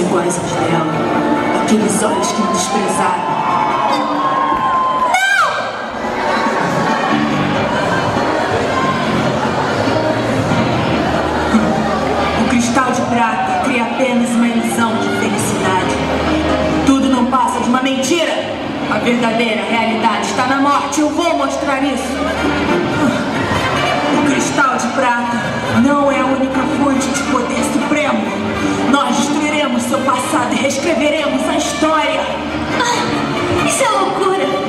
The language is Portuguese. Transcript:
iguais aos dela. Aqueles olhos que me desprezaram. O cristal de prata cria apenas uma ilusão de felicidade. Tudo não passa de uma mentira. A verdadeira realidade está na morte. Eu vou mostrar isso. O cristal de prata não é a única fonte de poder supremo. Nós destruiremos seu passado e reescreveremos a história. Isso é loucura.